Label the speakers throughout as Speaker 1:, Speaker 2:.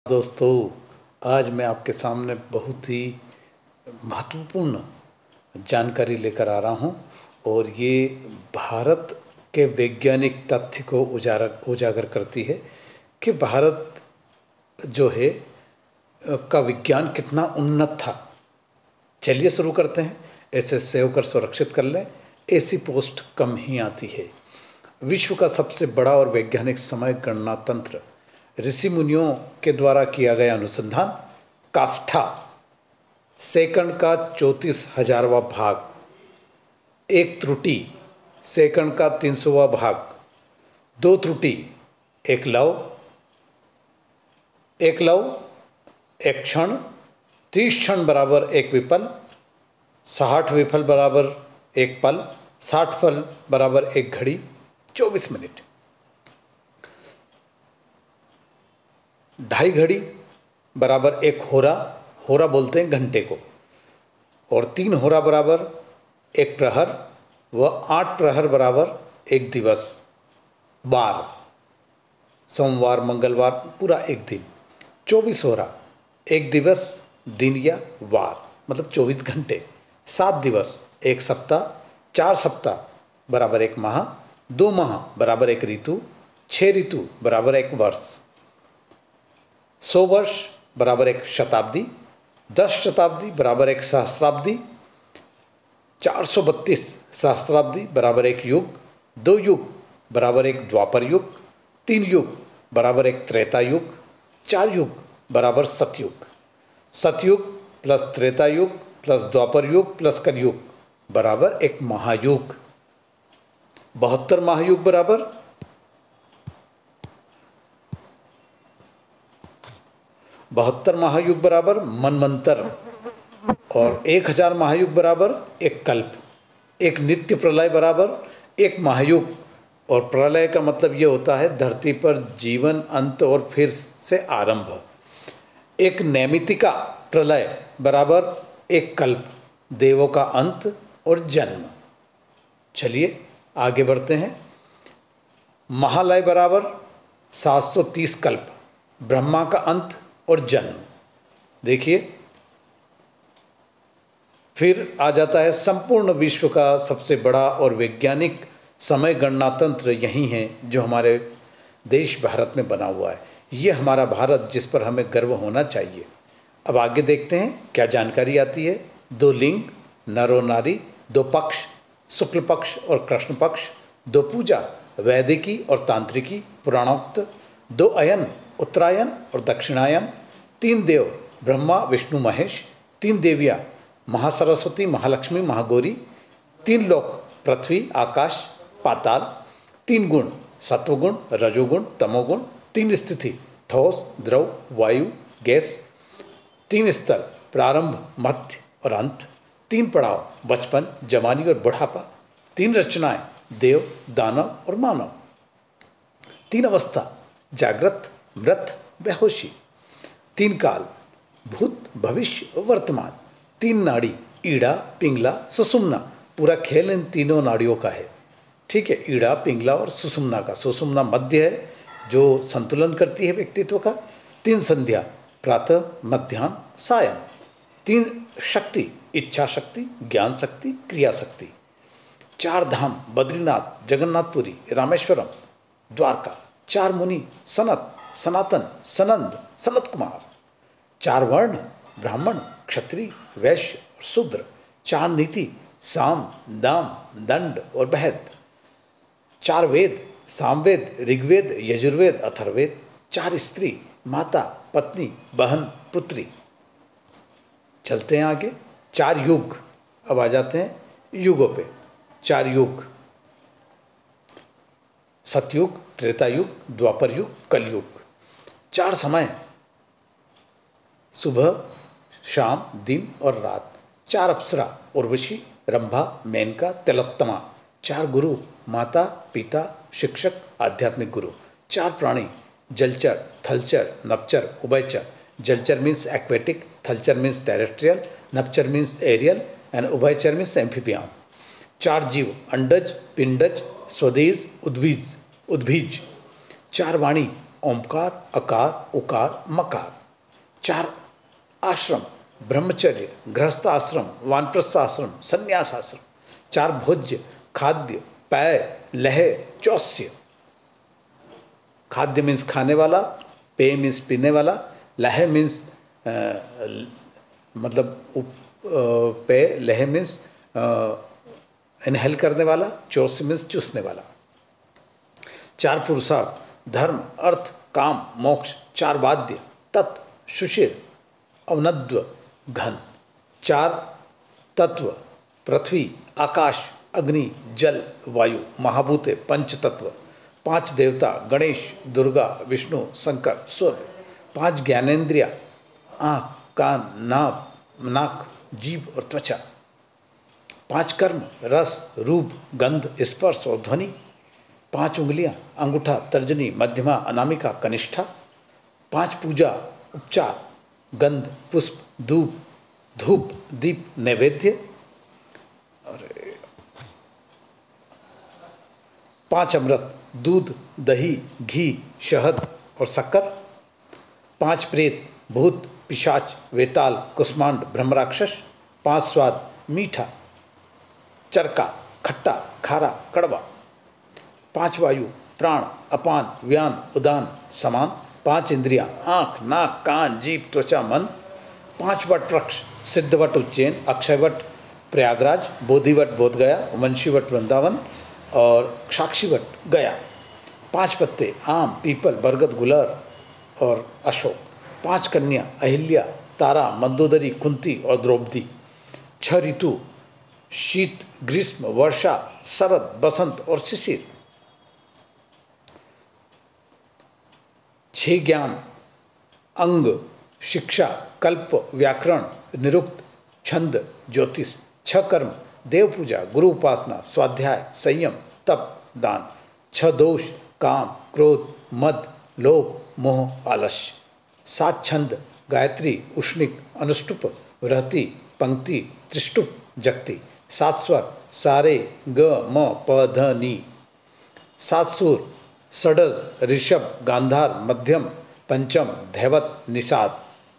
Speaker 1: दोस्तों, आज मैं आपके सामने बहुत ही महत्वपूर्ण जानकारी लेकर आ रहा हूं और ये भारत के वैज्ञानिक तथ्य को उजागर करती है कि भारत जो है का विज्ञान कितना उन्नत था। चलिए शुरू करते हैं। ऐसे सेव कर सुरक्षित कर लें, ऐसी पोस्ट कम ही आती है। विश्व का सबसे बड़ा और वैज्ञानिक समय गणना तंत्र ऋषि मुनियों के द्वारा किया गया अनुसंधान काष्ठा सेकंड का 34,000वां भाग, एक त्रुटि सेकंड का 300वां भाग, दो त्रुटि एक लव, एक क्षण, 30 क्षण बराबर एक विफल, 60 विफल बराबर एक पल, 60 पल बराबर एक घड़ी, 24 मिनट, 2.5 घड़ी बराबर एक होरा, होरा बोलते हैं घंटे को, और 3 होरा बराबर एक प्रहर व 8 प्रहर बराबर एक दिवस, बार सोमवार मंगलवार पूरा एक दिन, 24 होरा एक दिवस दिन या वार मतलब 24 घंटे, 7 दिवस एक सप्ताह, 4 सप्ताह बराबर एक माह, 2 माह बराबर एक ऋतु, 6 ऋतु बराबर एक वर्ष, 100 वर्ष बराबर एक शताब्दी, 10 शताब्दी बराबर एक सहस्राब्दी, 432 सहस्राब्दी बराबर एक युग, 2 युग बराबर एक द्वापर युग, 3 युग बराबर एक त्रेता युग, 4 युग बराबर सतयुग, सतयुग प्लस त्रेता युग प्लस द्वापर युग प्लस कलयुग बराबर एक महायुग, 72 महायुग बराबर 72 महायुग बराबर मनमंतर, और 1000 महायुग बराबर एक कल्प, एक नित्य प्रलय बराबर एक महायुग। और प्रलय का मतलब ये होता है धरती पर जीवन अंत और फिर से आरंभ। एक नैमितिका प्रलय बराबर एक कल्प, देवों का अंत और जन्म। चलिए आगे बढ़ते हैं। महालय बराबर 730 कल्प, ब्रह्मा का अंत और जन्म। देखिए फिर आ जाता है संपूर्ण विश्व का सबसे बड़ा और वैज्ञानिक समय गणना तंत्र यही है जो हमारे देश भारत में बना हुआ है। ये हमारा भारत जिस पर हमें गर्व होना चाहिए। अब आगे देखते हैं क्या जानकारी आती है। 2 लिंग नर और नारी, 2 पक्ष शुक्ल पक्ष और कृष्ण पक्ष, 2 पूजा वैदिकी और तांत्रिकी पुराणोक्त, 2 अयन उत्तरायण और दक्षिणायन, 3 देव ब्रह्मा विष्णु महेश, 3 देवियाँ महासरस्वती महालक्ष्मी महागौरी, 3 लोक पृथ्वी आकाश पाताल, 3 गुण सत्वगुण रजोगुण तमोगुण, 3 स्थिति ठोस द्रव वायु गैस, 3 स्तर प्रारंभ मध्य और अंत, 3 पड़ाव बचपन जवानी और बुढ़ापा, 3 रचनाएं देव दानव और मानव, 3 अवस्था जागृत मृत बेहोशी, 3 काल भूत भविष्य वर्तमान, 3 नाड़ी ईड़ा पिंगला सुषुम्ना। पूरा खेल इन तीनों नाड़ियों का है। ठीक है, ईड़ा पिंगला और सुषुम्ना का। सुषुम्ना मध्य है जो संतुलन करती है व्यक्तित्व का। 3 संध्या प्रातः मध्याह्न सायं, 3 शक्ति इच्छा शक्ति ज्ञान शक्ति क्रिया शक्ति, 4 धाम बद्रीनाथ जगन्नाथपुरी रामेश्वरम द्वारका, 4 मुनि सनत सनातन सनंद सनत कुमार, 4 वर्ण ब्राह्मण क्षत्रिय वैश्य और शूद्र, 4 नीति साम दाम दंड और बहद, 4 वेद सामवेद ऋग्वेद यजुर्वेद अथर्ववेद, 4 स्त्री माता पत्नी बहन पुत्री। चलते हैं आगे। 4 युग। अब आ जाते हैं युगों पे। 4 युग सतयुग त्रेता युग द्वापर युग कलयुग। 4 समय सुबह शाम दिन और रात। 4 अप्सरा उर्वशी रंभा मेनका तिलोत्तमा। 4 गुरु माता पिता शिक्षक आध्यात्मिक गुरु। 4 प्राणी जलचर थलचर नभचर उभयचर। जलचर मीन्स एक्वेटिक, थलचर मीन्स टेरेस्ट्रियल, नभचर मीन्स एरियल एंड उभयचर मीन्स एम्फीबियन। 4 जीव अंडज पिंडज स्वदेश उद्भिज। 4 वाणी ओंकार, अकार, उकार, मकार। 4 आश्रम, ब्रह्मचर्य, गृहस्थ आश्रम, वानप्रस्थ आश्रम, संन्यास आश्रम। 4 भोज्य, खाद्य, पेय, लह, चौस्य। खाद्य मीन्स खाने वाला, पेय मीन्स पीने वाला, लह मीन्स मतलब पेय, लह मीन्स इनहेल करने वाला, चौस्य मीन्स चूसने वाला। 4 पुरुषार्थ, धर्म, अर्थ, काम, मोक्ष। 4 वाद्य, तत्, सुशिर, औनद्व, घन। 4 तत्व, पृथ्वी, आकाश, अग्नि, जल, वायु, महाभूते, पंच तत्व। 5 देवता, गणेश, दुर्गा, विष्णु, शंकर, सूर्य। 5 ज्ञानेंद्रिया, आँख, कान, नाक, जीभ और त्वचा। 5 कर्म, रस, रूप, गंध, स्पर्श और ध्वनि। 5 उंगलियां, अंगूठा, तर्जनी, मध्यमा, अनामिका, कनिष्ठा। 5 पूजा, उपचार, गंध, पुष्प, धूप, दीप, नैवेद्य। और 5 अमृत, दूध, दही, घी, शहद और शक्कर। 5 प्रेत, भूत, पिशाच, वेताल, कुष्मांड, ब्रह्मराक्षस। 5 स्वाद, मीठा, चरका, खट्टा, खारा, कड़वा। 5 वायु, प्राण, अपान, व्यान, उदान, समान। 5 इंद्रियां, आँख, नाक, कान, जीभ, त्वचा, मन। 5 वट वृक्ष, सिद्धवट उज्जैन, अक्षयवट प्रयागराज, बोधिवट बोधगया, वंशीवट वृंदावन और साक्षीवट गया। 5 पत्ते, आम, पीपल, बरगद, गुलर और अशोक। 5 कन्या, अहिल्या, तारा, मंदोदरी, कुंती और द्रौपदी। 6 ऋतु, शीत, ग्रीष्म, वर्षा, शरद, बसंत और शिशिर। 6 ज्ञान, अंग, शिक्षा, कल्प, व्याकरण, निरुक्त, छंद, ज्योतिष। 6 कर्म, देव पूजा, गुरु उपासना, स्वाध्याय, संयम, तप, दान। 6 दोष, काम, क्रोध, मद, लोभ, मोह, आलस्य। 7 छंद, गायत्री, उष्णिक, अनुष्टुप, वृहति, पंक्ति, त्रिष्टुप, जगति। 7 स्वर, सारे, ग, म, प, ध, नी। 7 सुर, षडज, ऋषभ, गांधार, मध्यम, पंचम, धैवत, निषाद।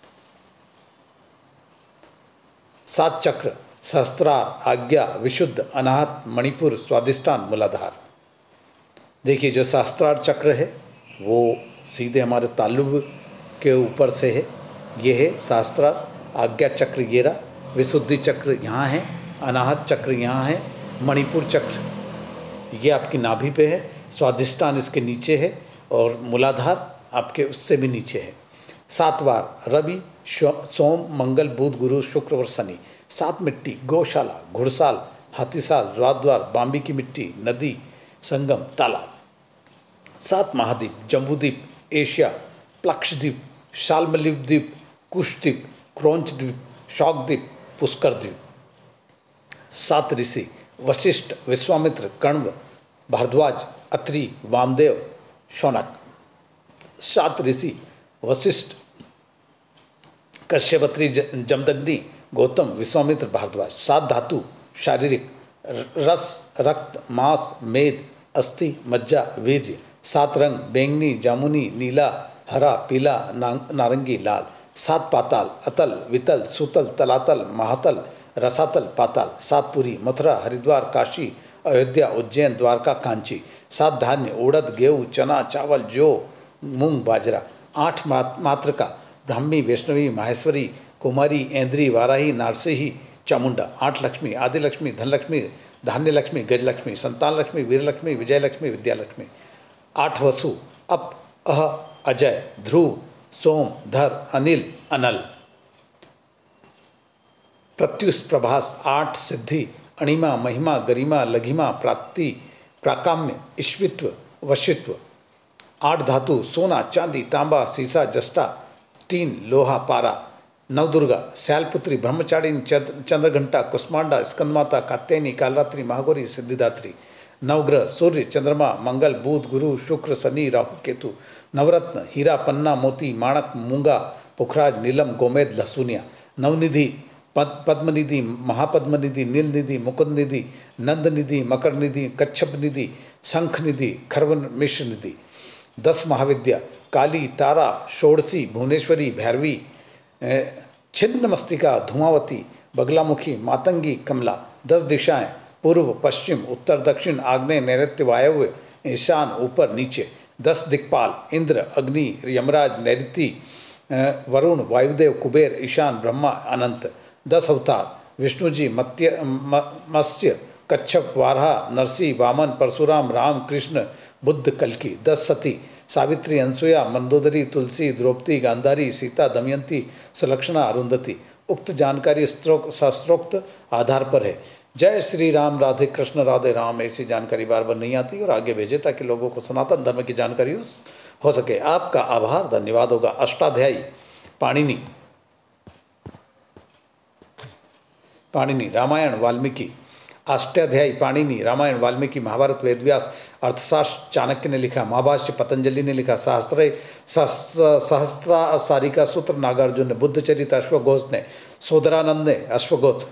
Speaker 1: 7 चक्र, सहस्त्रार, आज्ञा, विशुद्ध, अनाहत, मणिपुर, स्वादिष्टान, मूलाधार। देखिए जो सहस्त्रार चक्र है वो सीधे हमारे तालुब के ऊपर से है, ये है सहस्त्रार। आज्ञा चक्र ये रहा, विशुद्धि चक्र यहाँ है, अनाहत चक्र यहाँ है, मणिपुर चक्र ये आपकी नाभि पे है, स्वादिष्टान इसके नीचे है और मूलाधार आपके उससे भी नीचे है। 7 बार रवि, सोम, मंगल, बुध, गुरु, शुक्र और शनि। 7 मिट्टी, गौशाला, घुड़साल, हाथीसाल, द्वार, बाम्बी की मिट्टी, नदी, संगम, तालाब। 7 महाद्वीप, जम्बूद्वीप, एशिया, प्लक्षद्वीप, शाल्मली द्वीप, कुशद्वीप, क्रौंच द्वीप, शौकद्वीप, पुष्कर द्वीप। 7 ऋषि, वशिष्ठ, विश्वामित्र, कण्व, भारद्वाज, अत्रि, वामदेव, शौनक। 7 ऋषि, वशिष्ठ, कश्यपत्री, जमदग्नि, गौतम, विश्वामित्र, भारद्वाज। 7 धातु, शारीरिक, रस, रक्त, मांस, मेद, अस्थि, मज्जा, वीर्य। 7 रंग, बैंगनी, जामुनी, नीला, हरा, पीला, नारंगी, लाल। 7 पाताल, अतल, वितल, सुतल, तलातल, महातल, रसातल, पाताल। 7 पुरी, मथुरा, हरिद्वार, काशी, अयोध्या, उज्जैन, द्वारका, कांची। 7 धान्य, उड़द, गेहूँ, चना, चावल, जौ, मूंग, बाजरा। 8 मातृका, ब्राह्मी, वैष्णवी, माहेश्वरी, कुमारी, ऐन्द्री, वाराही, नारसिंही, चामुंडा। 8 लक्ष्मी, आदिलक्ष्मी, धनलक्ष्मी, धान्य लक्ष्मी, गजलक्ष्मी, संतान लक्ष्मी, वीरलक्ष्मी, विजयलक्ष्मी, विद्यालक्ष्मी। 8 वसु, अप, अह, अजय, ध्रुव, सोम, धर, अनिल, अनल। प्रत्युष, प्रभास। 8 सिद्धि, अणिमा, महिमा, गरिमा, लघिमा, प्राप्ति, प्राकाम्य, ईश्वित्व, वशित्व। 8 धातु, सोना, चांदी, तांबा, सीसा, जस्टा, टीन, लोहा, पारा। 9 दुर्गा, शैलपुत्री, ब्रह्मचारिणी, चंद्रघंटा, कुष्मांडा, स्कंदमाता, कात्यायनी, कालरात्रि, महागौरी, सिद्धिदात्री। 9 ग्रह, सूर्य, चंद्रमा, मंगल, बुध, गुरु, शुक्र, शनि, राहु, केतु। नवरत्न, हीरा, पन्ना, मोती, माणक, मूंगा, पुखराज, नीलम, गोमेद, लहसुनिया। 9 निधि, पद्मनिधि, महापद्मनिधि, नील निधि, मुकुंद निधि, नंद निधि, मकर निधि, कच्छप निधि, शंख निधि, खरवन, मिश्र निधि। 10 महाविद्या, काली, तारा, षोडशी, भुवनेश्वरी, भैरवी, छिन्न मस्तिका, धुआंवती, बगलामुखी, मातंगी, कमला। 10 दिशाएं पूर्व, पश्चिम, उत्तर, दक्षिण, आग्नेय, नैऋत्य, वायव्य, ईशान, ऊपर, नीचे। 10 दिक्पाल, इंद्र, अग्नि, यमराज, नैऋति, वरुण, वायुदेव, कुबेर, ईशान, ब्रह्मा, अनंत। 10 अवतार, विष्णु जी, मत्स्य, कच्छप, वाराह, नरसिंह, वामन, परशुराम, राम, कृष्ण, बुद्ध, कल्कि। 10 सती, सावित्री, अनसुया, मंदोदरी, तुलसी, द्रौपदी, गांधारी, सीता, दमयंती, सुलक्षणा, अरुंधति। उक्त जानकारी शास्त्रोक्त आधार पर है। जय श्री राम, राधे कृष्ण, राधे राम। ऐसी जानकारी बार बार नहीं आती और आगे भेजे ताकि लोगों को सनातन धर्म की जानकारी हो सके। आपका आभार, धन्यवाद होगा। अष्टाध्यायी पाणिनि, रामायण, वाल्मीकि। अष्टाध्यायी पाणिनि, रामायण, वाल्मीकि, महाभारत, वेदव्यास। अर्थशास्त्र चाणक्य ने लिखा। महाभाष्य पतंजलि ने लिखा। सहस्रासारिका सूत्र नागार्जुन ने। बुद्धचरित अश्वघोष ने। सोदरानंद ने अश्वघोष।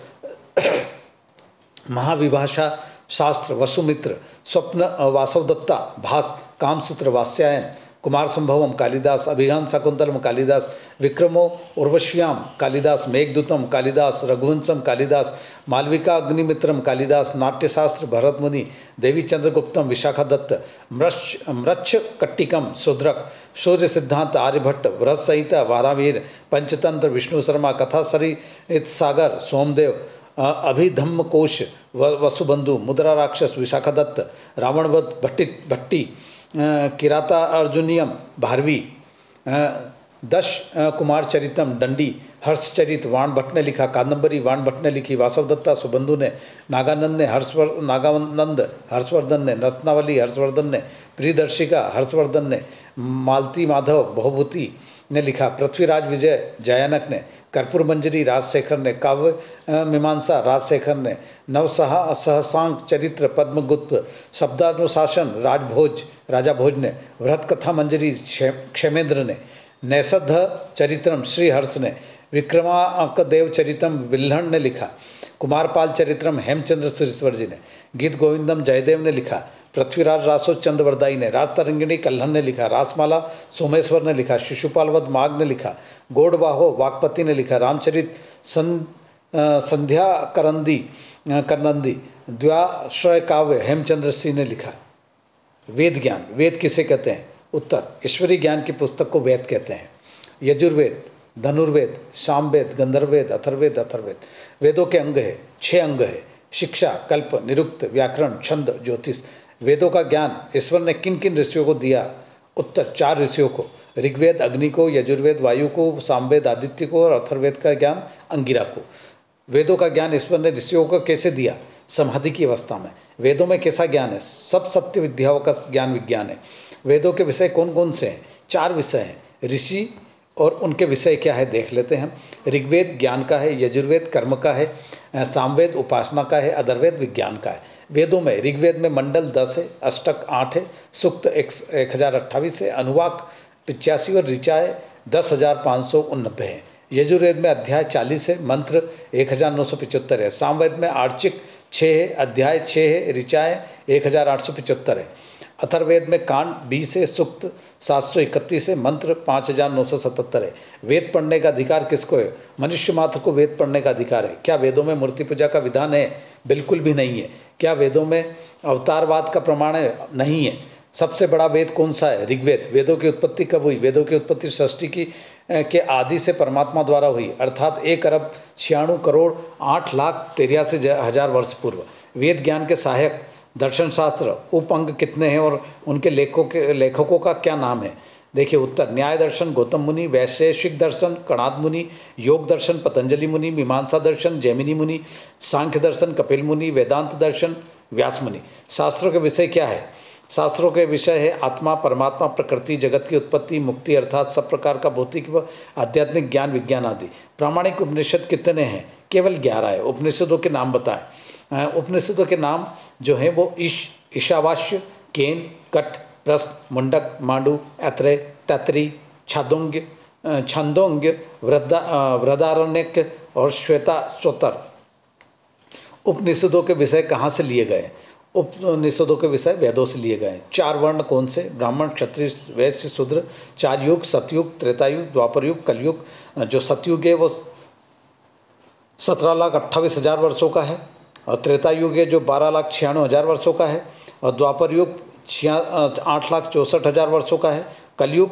Speaker 1: महाविभाषा शास्त्र वसुमित्र। स्वप्न वासवदत्ता भास। कामसूत्र वात्स्यायन। कुमार संभवम कालिदास। अभिज्ञान शाकुंतलम कालिदास। विक्रमो उर्वश्याम कालिदास। मेघदूतम कालिदास। रघुवंशम कालिदास। मालविका अग्निमित्रम कालिदास। नाट्यशास्त्र भरत मुनि। देवी चंद्रगुप्तम विशाखादत्त। मृच्छ कट्टिकम शूद्रक। सूर्य सिद्धांत आर्यभट्ट। बृहत संहिता वारावीर। पंचतंत्र विष्णु शर्मा। कथा सरित सागर सोमदेव। अभिधम्म कोश वसुबंधु। मुद्रा राक्षस विशाखादत्त। रावणवध भट्टी। किराता अर्जुनियम भारवी। 10 कुमार चरितम दंडी। हर्षचरित वाण भट्ट ने लिखा। कादंबरी वाण भट्ट ने लिखी। वासवदत्ता सुबंधु ने। नागानंद हर्षवर्धन ने। रत्नावली हर्षवर्धन ने। प्रियदर्शिका हर्षवर्धन ने। मालती माधव बहुभूति ने लिखा। पृथ्वीराज विजय जयानक ने। कर्पूर मंजरी राजशेखर ने। काव्य मीमांसा राजशेखर ने। सहसांक चरित्र पद्मगुप्त। शब्दानुशासन राजा भोज ने। वृहत कथा मंजरी क्षेमेंद्र ने। नैषध चरित्रम श्रीहर्ष ने। विक्रमांकदेव चरितम विल्हण ने लिखा। कुमारपाल चरित्रम हेमचंद्र सुरेश्वर जी ने। गीत गोविंदम जयदेव ने लिखा। पृथ्वीराज रासो चंद्रवरदाई ने। राजतरंगिणी कल्हण ने लिखा। रासमाला सोमेश्वर ने लिखा। शिशुपालवध माघ ने लिखा। गौड़बाहो वाकपति ने लिखा। रामचरित संध्या करनंदी द्व्याश्रय काव्य हेमचंद्र सिंह ने लिखा। वेद ज्ञान, वेद किसे कहते हैं? उत्तर, ईश्वरीय ज्ञान की पुस्तक को वेद कहते हैं। यजुर्वेद, धनुर्वेद, सामवेद, गंधर्ववेद, अथर्ववेद। वेदों के अंग है, 6 अंग है। शिक्षा, कल्प, निरुक्त, व्याकरण, छंद, ज्योतिष। वेदों का ज्ञान ईश्वर ने किन किन ऋषियों को दिया? उत्तर, 4 ऋषियों को। ऋग्वेद अग्नि को, यजुर्वेद वायु को, सामवेद आदित्य को और अथर्ववेद का ज्ञान अंगिरा को। वेदों का ज्ञान ईश्वर ने ऋषियों को कैसे दिया? समाधि की अवस्था में। वेदों में कैसा ज्ञान है? सब सत्य विद्याओं का ज्ञान विज्ञान है। वेदों के विषय कौन कौन से हैं? 4 विषय हैं। ऋषि और उनके विषय क्या है देख लेते हैं। ऋग्वेद ज्ञान का है, यजुर्वेद कर्म का है, सामवेद उपासना का है, अथर्ववेद विज्ञान का है। वेदों में ऋग्वेद में मंडल 10 है, अष्टक 8 है, सूक्त 1028 है, अनुवाक 85 और ऋचाएँ 10,589 है। यजुर्वेद में अध्याय 40 है, मंत्र 1975 है। सामवेद में आर्चिक 6 है, अध्याय 6 है, ऋचाएँ 1875 है। अथर्ववेद में कांड 20 है, सूक्त 731 है, मंत्र 5977 है। वेद पढ़ने का अधिकार किसको है? मनुष्य मात्र को वेद पढ़ने का अधिकार है। क्या वेदों में मूर्ति पूजा का विधान है? बिल्कुल भी नहीं है। क्या वेदों में अवतारवाद का प्रमाण है? नहीं है। सबसे बड़ा वेद कौन सा है? ऋग्वेद। वेदों की उत्पत्ति कब हुई? वेदों की उत्पत्ति सृष्टि के आदि से परमात्मा द्वारा हुई, अर्थात 1,96,08,83,000 वर्ष पूर्व। वेद ज्ञान के सहायक दर्शन शास्त्र उपअंग कितने हैं और उनके लेखकों का क्या नाम है? देखिए उत्तर, न्याय दर्शन गौतम मुनि, वैशेषिक दर्शन कणाद मुनि, योग दर्शन पतंजलि मुनि, मीमांसा दर्शन जैमिनी मुनि, सांख्य दर्शन कपिल मुनि, वेदांत दर्शन व्यास मुनि। शास्त्रों के विषय क्या है? शास्त्रों के विषय है आत्मा, परमात्मा, प्रकृति, जगत की उत्पत्ति, मुक्ति अर्थात सब प्रकार का भौतिक व आध्यात्मिक ज्ञान विज्ञान आदि। प्रामाणिक उपनिषद कितने हैं? केवल 11 है। उपनिषदों के नाम बताएं। उपनिषदों के नाम जो हैं वो ईशावास्य, केन, कट, प्रश्न, मुंडक, मांडू, ऐत्रेय, तैत्तिरीय, छांदोग्य, बृहदारण्यक और श्वेता स्वतर। उपनिषदों के विषय कहाँ से लिए गए? उपनिषदों के विषय वेदों से लिए गए हैं। 4 वर्ण कौन से? ब्राह्मण, क्षत्रिय, वैश्य, शूद्र। 4 युग, सतयुग, त्रेतायुग, द्वापर युग, कलयुग। जो सतयुग है वो 17,28,000 वर्षों का है, और त्रेता युग है जो 12,96,000 वर्षों का है, और द्वापर युग 8,64,000 वर्षों का है। कलयुग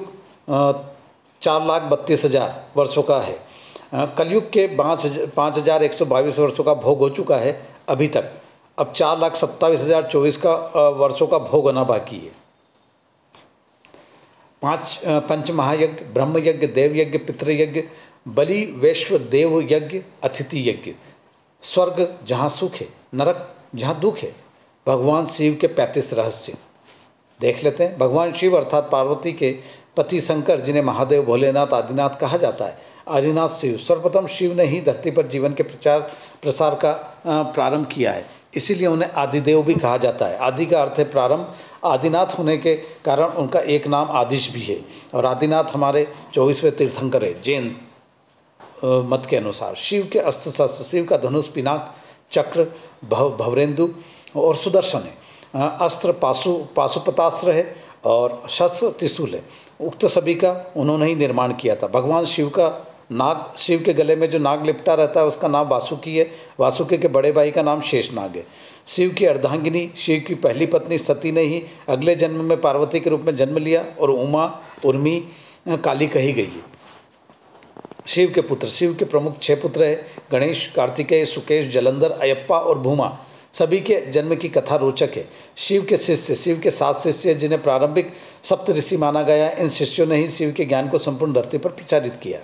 Speaker 1: 4,32,000 वर्षों का है। कलयुग के 5,122 वर्षों का भोग हो चुका है अभी तक। अब 4,27,024 का वर्षों का भोग होना बाकी है। 5 पंच महायज्ञ, ब्रह्म यज्ञ, देव यज्ञ, पितृयज्ञ, बलि, वैश्व, देव यज्ञ, अतिथि यज्ञ। स्वर्ग जहाँ सुख है, नरक जहाँ दुख है। भगवान शिव के 35 रहस्य देख लेते हैं। भगवान शिव अर्थात पार्वती के पति शंकर, जिन्हें महादेव, भोलेनाथ, आदिनाथ कहा जाता है, आदिनाथ शिव, सर्वप्रथम शिव ने ही धरती पर जीवन के प्रचार प्रसार का प्रारंभ किया है, इसीलिए उन्हें आदिदेव भी कहा जाता है। आदि का अर्थ है प्रारंभ। आदिनाथ होने के कारण उनका एक नाम आदिश भी है, और आदिनाथ हमारे 24वें तीर्थंकर है जैन मत के अनुसार। शिव के अस्त्र शस्त्र, शिव का धनुष, पिनाक, चक्र, भवरेंदु और सुदर्शन है। अस्त्र पाशुपतास्त्र है, और शस्त्र त्रिशूल है। उक्त सभी का उन्होंने ही निर्माण किया था। भगवान शिव का नाग, शिव के गले में जो नाग लिपटा रहता है उसका नाम वासुकी है। वासुकी के बड़े भाई का नाम शेषनाग है। शिव की अर्धांगिनी, शिव की पहली पत्नी सती ने ही अगले जन्म में पार्वती के रूप में जन्म लिया, और उमा, उर्मी, काली कही गई है। शिव के पुत्र, शिव के प्रमुख 6 पुत्र हैं, गणेश, कार्तिकेय, सुकेश, जलंधर, अयप्पा और भूमा। सभी के जन्म की कथा रोचक है। शिव के शिष्य, शिव के 7 शिष्य जिन्हें प्रारंभिक सप्त ऋषि माना गया। इन शिष्यों ने ही शिव के ज्ञान को संपूर्ण धरती पर प्रचारित किया,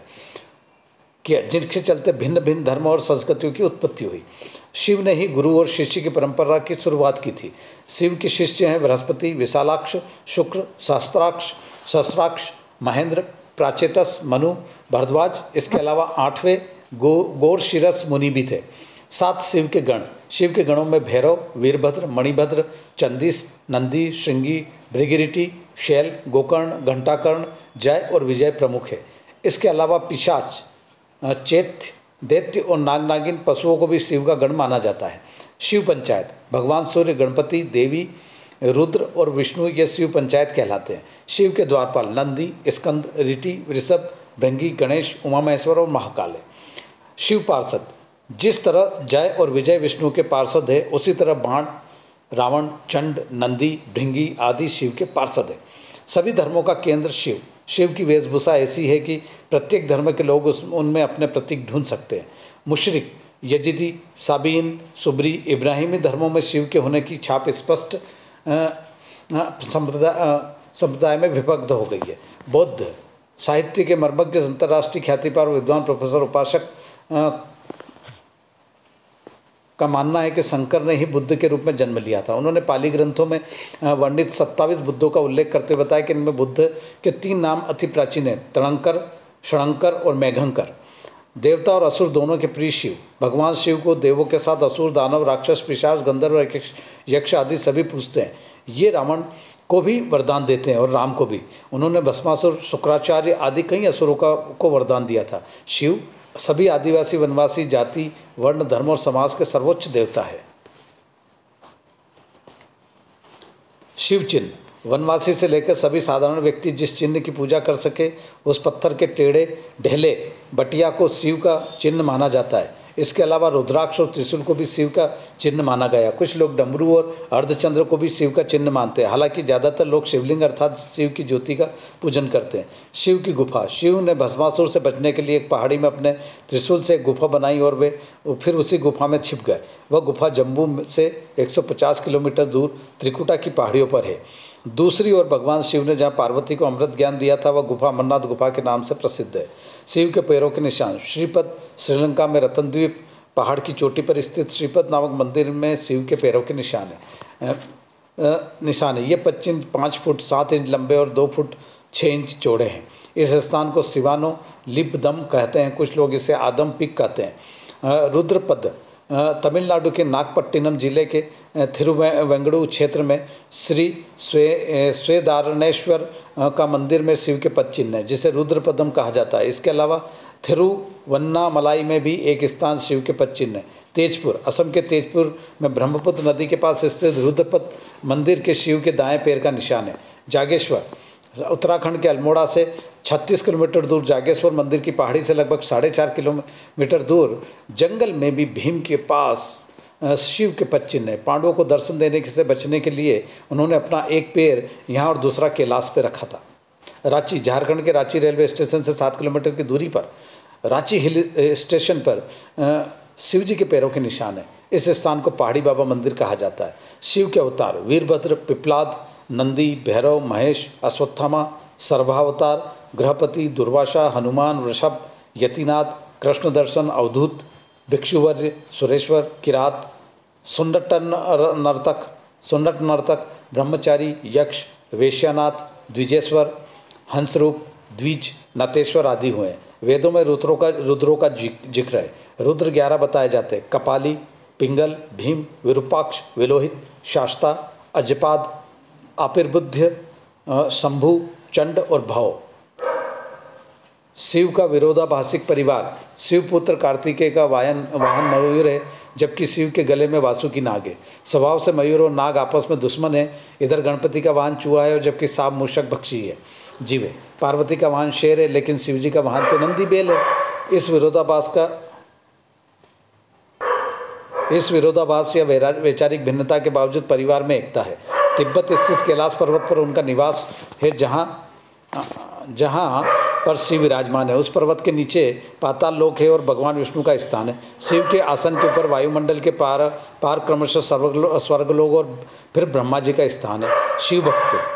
Speaker 1: जिनके चलते भिन्न भिन्न धर्म और संस्कृतियों की उत्पत्ति हुई। शिव ने ही गुरु और शिष्य की परंपरा की शुरुआत की थी। शिव के शिष्य हैं बृहस्पति, विशालाक्ष, शुक्र, सहस्राक्ष, महेंद्र, प्राचेतस, मनु, भरद्वाज। इसके अलावा 8वें गौरशिरस मुनि भी थे। 7 शिव के गण। शिव के गणों में भैरव, वीरभद्र, मणिभद्र, चंदिस, नंदी, श्रृंगी, भृगिरिटी, शैल, गोकर्ण, घंटाकर्ण, जय और विजय प्रमुख है। इसके अलावा पिशाच, चैत्य, दैत्य और नाग नागिन पशुओं को भी शिव का गण माना जाता है। शिव पंचायत, भगवान सूर्य, गणपति, देवी, रुद्र और विष्णु ये शिव पंचायत कहलाते हैं। शिव के द्वारपाल नंदी, स्कंद, ऋषि, वृषभ, भृंगी, गणेश, उमा महेश्वर और महाकाल है। शिव पार्षद, जिस तरह जय और विजय विष्णु के पार्षद है, उसी तरह बाण, रावण, चंड, नंदी, भृंगी आदि शिव के पार्षद है। सभी धर्मों का केंद्र शिव। शिव की वेशभूषा ऐसी है कि प्रत्येक धर्म के लोग उनमें अपने प्रतीक ढूंढ सकते हैं। मुशरिक, यजीदी, साबीन, सुबरी, इब्राहिमी धर्मों में शिव के होने की छाप स्पष्ट संप्रदाय में विभक्त हो गई है। बौद्ध साहित्य के मर्मज्ञ, अंतर्राष्ट्रीय ख्याति पर विद्वान प्रोफेसर उपासक का मानना है कि शंकर ने ही बुद्ध के रूप में जन्म लिया था। उन्होंने पाली ग्रंथों में वर्णित 27 बुद्धों का उल्लेख करते हुए बताया कि इनमें बुद्ध के 3 नाम अति प्राचीन हैं, तणंकर, षडंकर और मेघंकर। देवता और असुर दोनों के प्रिय शिव। भगवान शिव को देवों के साथ असुर, दानव, राक्षस, पिशाच, गंधर्व, यक्ष आदि सभी पूजते हैं। ये रावण को भी वरदान देते हैं और राम को भी। उन्होंने भस्मासुर, शुक्राचार्य आदि कई असुरों को वरदान दिया था। शिव सभी आदिवासी, वनवासी, जाति, वर्ण, धर्म और समाज के सर्वोच्च देवता है। शिव चिन्ह, वनवासी से लेकर सभी साधारण व्यक्ति जिस चिन्ह की पूजा कर सके, उस पत्थर के टेढ़े ढेले बटिया को शिव का चिन्ह माना जाता है। इसके अलावा रुद्राक्ष और त्रिशूल को भी शिव का चिन्ह माना गया। कुछ लोग डमरू और अर्धचंद्र को भी शिव का चिन्ह मानते हैं। हालांकि ज़्यादातर लोग शिवलिंग अर्थात शिव की ज्योति का पूजन करते हैं। शिव की गुफा, शिव ने भस्मासुर से बचने के लिए एक पहाड़ी में अपने त्रिशूल से एक गुफा बनाई और वे फिर उसी गुफा में छिप गए। वह गुफा जम्मू से 150 किलोमीटर दूर त्रिकुटा की पहाड़ियों पर है। दूसरी ओर भगवान शिव ने जहाँ पार्वती को अमृत ज्ञान दिया था, वह गुफा अमरनाथ गुफा के नाम से प्रसिद्ध है। शिव के पैरों के निशान, श्रीपद, श्रीलंका में रतनद्वीप पहाड़ की चोटी पर स्थित श्रीपद नामक मंदिर में शिव के पैरों के निशान है। ये 5 फुट 7 इंच लंबे और 2 फुट 6 इंच चौड़े हैं। इस स्थान को शिवानो लिपदम कहते हैं। कुछ लोग इसे आदम पिक कहते हैं। रुद्रपद तमिलनाडु के नागपट्टिनम जिले के थिरुवेंगडू क्षेत्र में श्री स्वेदारणेश्वर का मंदिर में शिव के पद चिन्ह है, जिसे रुद्रपदम कहा जाता है। इसके अलावा थिरुवन्नामलाई में भी एक स्थान शिव के पद चिन्ह है। तेजपुर, असम के तेजपुर में ब्रह्मपुत्र नदी के पास स्थित रुद्रपद मंदिर के शिव के दाएं पैर का निशान है। जागेश्वर, उत्तराखंड के अल्मोड़ा से 36 किलोमीटर दूर जागेश्वर मंदिर की पहाड़ी से लगभग 4.5 किलोमीटर दूर जंगल में भी भीम के पास शिव के पद चिन्ह है। पांडवों को दर्शन देने से बचने के लिए उन्होंने अपना एक पैर यहाँ और दूसरा कैलाश पे रखा था। रांची, झारखंड के रांची रेलवे स्टेशन से 7 किलोमीटर की दूरी पर रांची हिल स्टेशन पर शिव जी के पैरों के निशान है। इस स्थान को पहाड़ी बाबा मंदिर कहा जाता है। शिव के अवतार वीरभद्र, पिपलाद, नंदी, भैरव, महेश, अश्वत्थामा, सर्वावतार, गृहपति, दुर्वासा, हनुमान, वृषभ, यतिनाथ, कृष्ण दर्शन, अवधूत, भिक्षुवर्य, सुरेश्वर, किरात, सुंडट नर्तक, ब्रह्मचारी, यक्ष, वेश्यानाथ, द्विजेश्वर, हंसरूप, द्विज, नतेश्वर आदि हुए। वेदों में रुद्रों का जिक्र है। रुद्र 11 बताए जाते हैं। कपाली, पिंगल, भीम, विरूपाक्ष, विलोहित, शास्ता, अजपाद, आपिर्बुद्ध, शंभु, चंड और भव। शिव का विरोधाभासिक परिवार, शिवपुत्र कार्तिकेय का वाहन मयूर है, जबकि शिव के गले में वासुकी नाग है। स्वभाव से मयूर और नाग आपस में दुश्मन है। इधर गणपति का वाहन चूहा है और जबकि सांप मूषक भक्षी है जीव है। पार्वती का वाहन शेर है, लेकिन शिव जी का वाहन तो नंदी बैल है। इस विरोधाभास या वैचारिक भिन्नता के बावजूद परिवार में एकता है। तिब्बत स्थित कैलाश पर्वत पर उनका निवास है, जहाँ पर शिव विराजमान है। उस पर्वत के नीचे पाताल लोक है और भगवान विष्णु का स्थान है। शिव के आसन के ऊपर वायुमंडल के पार क्रमशः स्वर्गलोक और फिर ब्रह्मा जी का स्थान है। शिव भक्त